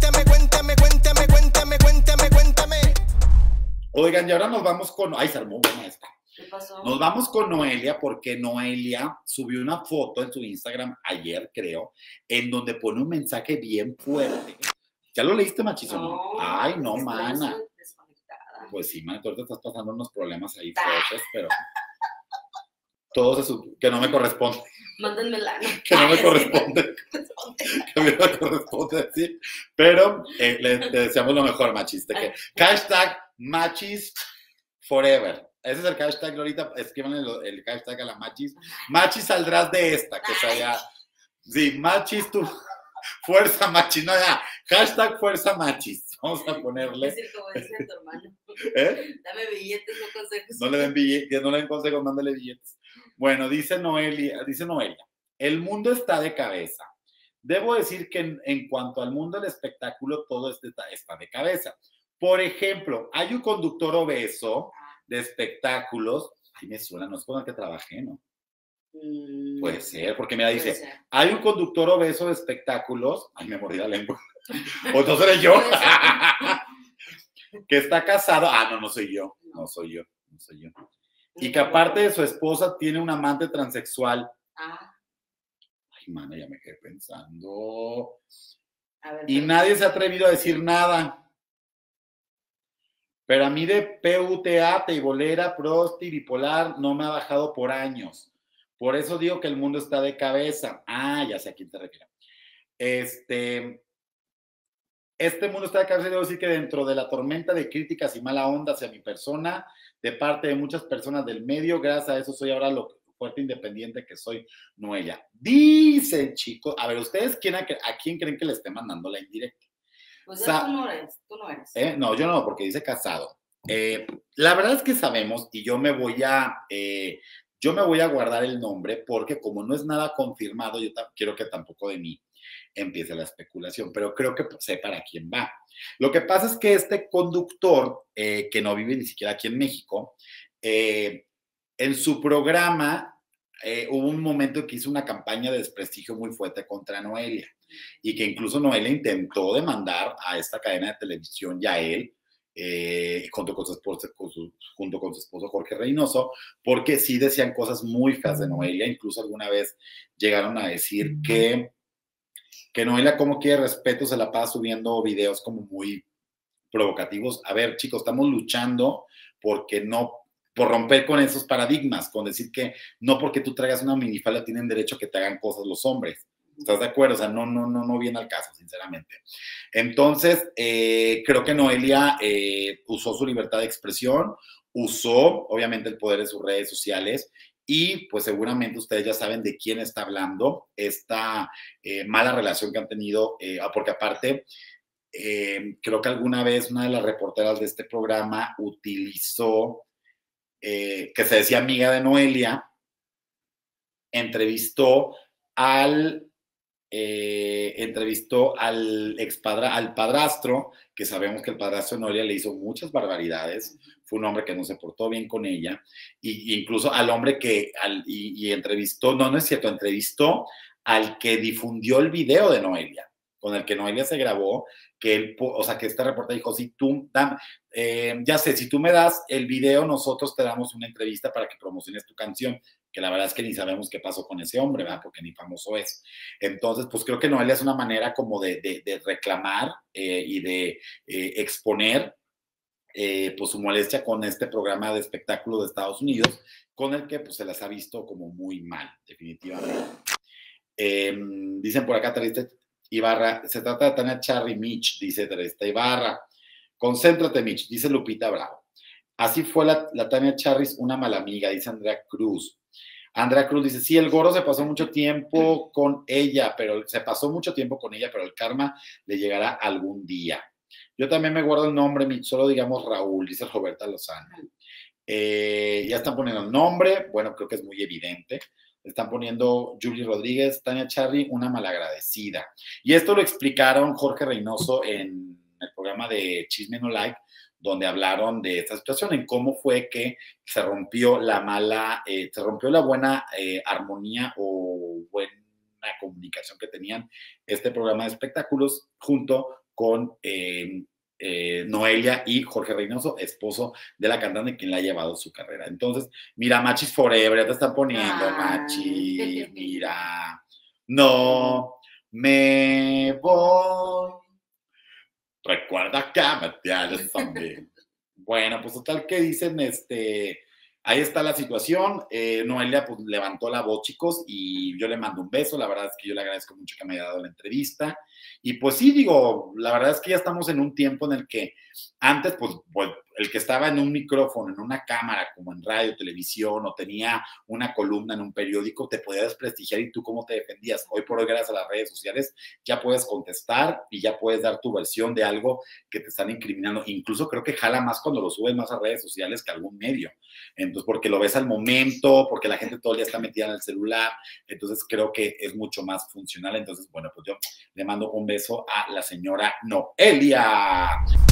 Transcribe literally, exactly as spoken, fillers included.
cuéntame, cuéntame, cuéntame, cuéntame, cuéntame, cuéntame. Oigan, y ahora nos vamos con... Ay, se armó buena esta. ¿Qué pasó? Nos vamos con Noelia porque Noelia subió una foto en su Instagram ayer, creo, en donde pone un mensaje bien fuerte. ¿Ya lo leíste, Machis, o no? No, Ay, no, estoy mana. desconectada. Pues sí, mana, tú ahorita estás pasando unos problemas ahí fuertes, pero todo se sup- que no me corresponde, Mándenme lana. que no me corresponde, que a mí no me corresponde, sí. Pero eh, le, le deseamos lo mejor, Machis. de que hashtag Machis Forever. Ese es el hashtag, ahorita escriban el, el hashtag a la Machis. Machis saldrás de esta, que sea ya. Sí, Machis, tú. Fuerza Machis, no, ya. Hashtag Fuerza Machis. Vamos a ponerle. Es decir, como dice tu hermano. ¿Eh? Dame billetes, no consejos. No le den billetes, no le den consejos, mándale billetes. Bueno, dice Noelia, dice Noelia, el mundo está de cabeza. Debo decir que en, en cuanto al mundo del espectáculo, todo está, está de cabeza. Por ejemplo, hay un conductor obeso de espectáculos. Ay, me suena, no es con el que trabajé, ¿no? Mm, Puede ser, porque mira, dice, puede ser. hay un conductor obeso de espectáculos. Ay, me mordí la lengua. O entonces eres yo. Que está casado. Ah, no, no soy yo. No soy yo. No soy yo. Y que aparte de su esposa tiene un amante transexual. Ah, Ay, mana, ya me quedé pensando. a ver, Y pero- nadie se ha atrevido a decir nada. Pero a mí de P U T A, teibolera, prosti, bipolar, no me ha bajado por años. Por eso digo que el mundo está de cabeza. Ah, ya sé a quién te refieres. Este, este mundo está de cabeza, debo decir que dentro de la tormenta de críticas y mala onda hacia mi persona, de parte de muchas personas del medio, gracias a eso soy ahora lo fuerte independiente que soy, Noelia. Dice el chico, a ver, ¿ustedes quién a, a quién creen que le esté mandando la indirecta? Pues ya Sa- tú no eres, tú no eres. ¿Eh? No, yo no, porque dice casado. Eh, la verdad es que sabemos, y yo me voy a, eh, yo me voy a guardar el nombre, porque como no es nada confirmado, yo ta- quiero que tampoco de mí empiece la especulación, pero creo que sé para quién va. Lo que pasa es que este conductor, eh, que no vive ni siquiera aquí en México, eh, en su programa eh, hubo un momento que hizo una campaña de desprestigio muy fuerte contra Noelia y que incluso Noelia intentó demandar a esta cadena de televisión y a él, eh, junto, con su esposo, con su, junto con su esposo Jorge Reynoso, porque sí decían cosas muy feas de Noelia, incluso alguna vez llegaron a decir que, que Noelia como quiere respeto se la pasa subiendo videos como muy provocativos. A ver, chicos, estamos luchando porque no, por romper con esos paradigmas, con decir que no porque tú traigas una minifalda tienen derecho a que te hagan cosas los hombres. ¿Estás de acuerdo? O sea, no, no, no, no viene al caso, sinceramente. Entonces, eh, creo que Noelia eh, usó su libertad de expresión, usó, obviamente, el poder de sus redes sociales y, pues, seguramente ustedes ya saben de quién está hablando, esta eh, mala relación que han tenido, eh, porque aparte, eh, creo que alguna vez una de las reporteras de este programa utilizó, eh, que se decía amiga de Noelia, entrevistó al eh, entrevistó al expadra, al padrastro, que sabemos que el padrastro de Noelia le hizo muchas barbaridades, fue un hombre que no se portó bien con ella, y, y incluso al hombre que, al, y, y entrevistó, no, no es cierto, entrevistó al que difundió el video de Noelia, con el que Noelia se grabó, que él, o sea, que este reportero dijo, si tú, dan, eh, ya sé, si tú me das el video, nosotros te damos una entrevista para que promociones tu canción, que la verdad es que ni sabemos qué pasó con ese hombre, ¿verdad? Porque ni famoso es. Entonces, pues creo que Noelia es una manera como de, de, de reclamar eh, y de eh, exponer eh, pues su molestia con este programa de espectáculo de Estados Unidos, con el que pues se las ha visto como muy mal, definitivamente. Eh, dicen por acá, Teresa Ibarra, se trata de Tania Charry Mitch, dice Teresa Ibarra. Concéntrate, Mitch, dice Lupita Bravo. Así fue la, la Tania Charris, una mala amiga, dice Andrea Cruz. Andrea Cruz dice, sí, el gordo se pasó mucho tiempo con ella, pero se pasó mucho tiempo con ella, pero el karma le llegará algún día. Yo también me guardo el nombre, Mitch, solo digamos Raúl, dice Roberta Lozano. Eh, ya están poniendo el nombre, bueno, creo que es muy evidente. Están poniendo Julie Rodríguez, Tania Charry, una malagradecida. Y esto lo explicaron Jorge Reynoso en el programa de Chisme No Like, donde hablaron de esta situación, en cómo fue que se rompió la mala, eh, se rompió la buena eh, armonía o buena comunicación que tenían este programa de espectáculos junto con eh, eh, Noelia y Jorge Reynoso, esposo de la cantante, quien la ha llevado su carrera. Entonces, mira, Machis Forever, ya te están poniendo, Ay. Machis, mira. No me voy. Recuerda que me tienes también. Bueno, pues total que dicen, este, ahí está la situación. Eh, Noelia pues levantó la voz, chicos, y yo le mando un beso. La verdad es que yo le agradezco mucho que me haya dado la entrevista. Y pues sí, digo, la verdad es que ya estamos en un tiempo en el que antes, pues, pues el que estaba en un micrófono, en una cámara, como en radio, televisión, o tenía una columna en un periódico, te podía desprestigiar y tú cómo te defendías. Hoy por hoy, gracias a las redes sociales, ya puedes contestar y ya puedes dar tu versión de algo que te están incriminando. Incluso creo que jala más cuando lo subes más a redes sociales que a algún medio. Entonces, porque lo ves al momento, porque la gente todo el día está metida en el celular. Entonces, creo que es mucho más funcional. Entonces, bueno, pues yo le mando un beso a la señora Noelia.